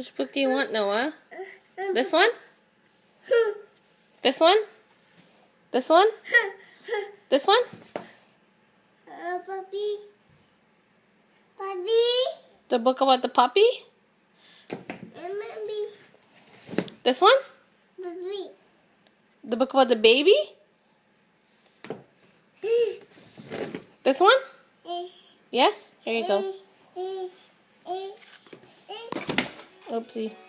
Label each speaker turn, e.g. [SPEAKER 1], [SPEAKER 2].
[SPEAKER 1] Which book do you want, Noah? This one? This one? This one? This one?
[SPEAKER 2] Puppy. Puppy.
[SPEAKER 1] The book about the puppy?
[SPEAKER 2] Puppy.
[SPEAKER 1] This one?
[SPEAKER 2] Puppy.
[SPEAKER 1] The book about the baby? This one?
[SPEAKER 2] Yes.
[SPEAKER 1] Yes? Here you go.
[SPEAKER 2] Yes.
[SPEAKER 1] Oopsie.